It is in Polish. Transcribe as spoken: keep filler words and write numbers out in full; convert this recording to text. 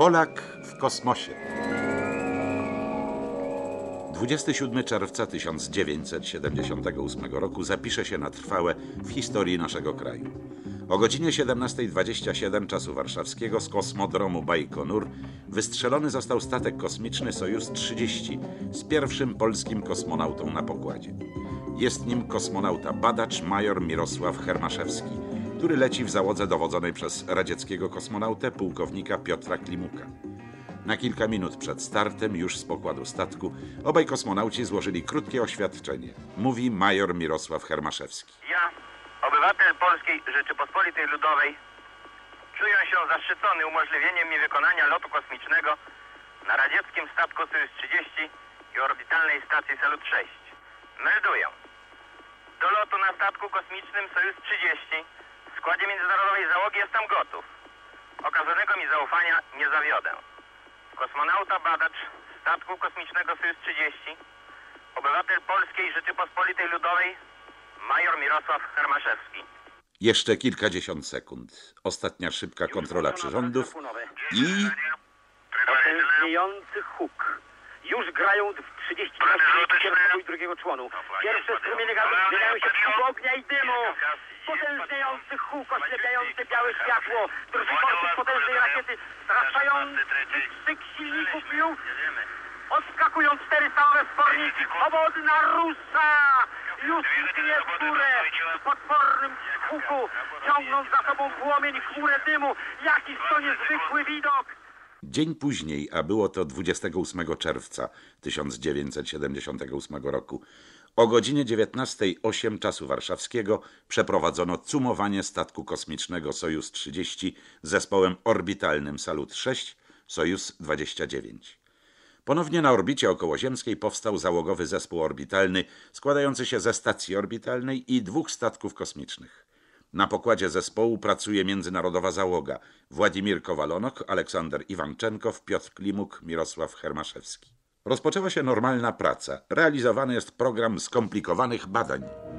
Polak w kosmosie. dwudziestego siódmego czerwca tysiąc dziewięćset siedemdziesiątego ósmego roku zapisze się na trwałe w historii naszego kraju. O godzinie siedemnastej dwadzieścia siedem czasu warszawskiego z kosmodromu Bajkonur wystrzelony został statek kosmiczny Sojus trzydzieści z pierwszym polskim kosmonautą na pokładzie. Jest nim kosmonauta badacz major Mirosław Hermaszewski, który leci w załodze dowodzonej przez radzieckiego kosmonautę pułkownika Piotra Klimuka. Na kilka minut przed startem, już z pokładu statku, obaj kosmonauci złożyli krótkie oświadczenie. Mówi major Mirosław Hermaszewski. Ja, obywatel Polskiej Rzeczypospolitej Ludowej, czuję się zaszczycony umożliwieniem mi wykonania lotu kosmicznego na radzieckim statku Sojus trzydzieści i orbitalnej stacji Salut sześć. Melduję. Do lotu na statku kosmicznym Sojus trzydzieści w składzie międzynarodowej załogi jestem gotów. Okazanego mi zaufania nie zawiodę. Kosmonauta badacz statku kosmicznego Sojus trzydzieści, obywatel Polskiej Rzeczypospolitej Ludowej, major Mirosław Hermaszewski. Jeszcze kilkadziesiąt sekund. Ostatnia szybka kontrola przyrządów i... Potężniejący huk. Już grają w trzydzieści pierwszego i drugiego członu. Pierwsze strumienie gazów zmieniają się w huk ognia i dymu. Potężniejący huk, oślepiające białe światło, drżyczący z potężnej rakiety, straszający krzyk silników już. Odskakują cztery stalowe sporniki, powodna rusza! Już idzie w górę, w potwornym huku, ciągnąc za sobą płomień, chmurę dymu. Jakiż to niezwykły widok! Dzień później, a było to dwudziestego ósmego czerwca tysiąc dziewięćset siedemdziesiątego ósmego roku, o godzinie dziewiętnastej osiem czasu warszawskiego przeprowadzono cumowanie statku kosmicznego Sojus trzydzieści z zespołem orbitalnym Salut sześć, Sojus dwadzieścia dziewięć. Ponownie na orbicie okołoziemskiej powstał załogowy zespół orbitalny składający się ze stacji orbitalnej i dwóch statków kosmicznych. Na pokładzie zespołu pracuje międzynarodowa załoga: Władimir Kowalonok, Aleksander Iwanczenkow, Piotr Klimuk, Mirosław Hermaszewski. Rozpoczęła się normalna praca. Realizowany jest program skomplikowanych badań.